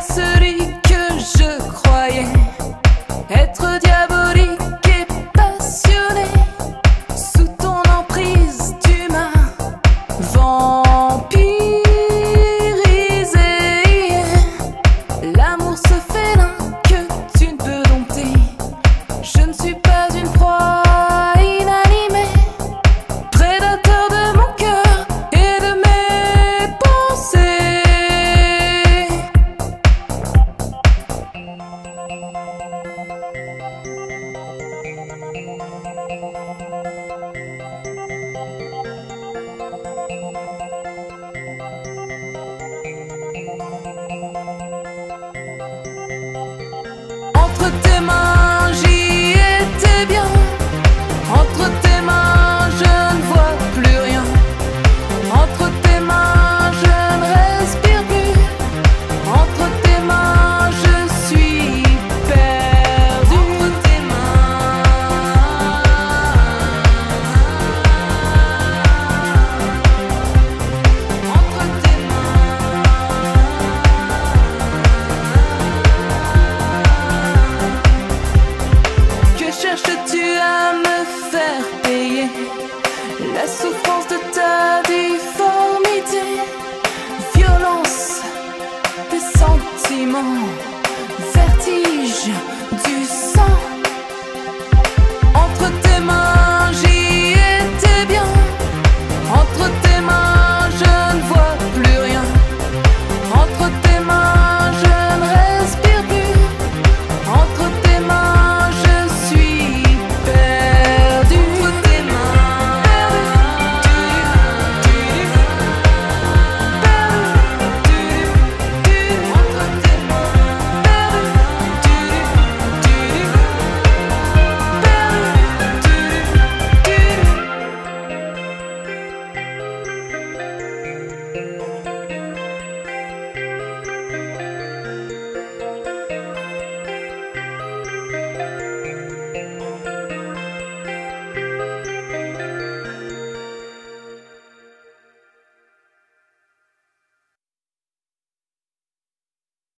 celui que je croyais être diabolique et passionné. Sous ton emprise, tu m'as vampirisé. L'amour se félin que tu ne peux dompter. Je ne suis pas une proie inanimée, prédateur de mon cœur et de mes pensées. Entre tes mains, j'y étais bien. Entre tes mains, je ne vois plus rien. Entre tes mains, je ne respire plus. Entre tes mains, je suis perdu. Entre tes mains, entre tes mains. Que cherches-tu à me faire payer? La souffrance de ta difformité, violence des sentiments, vertige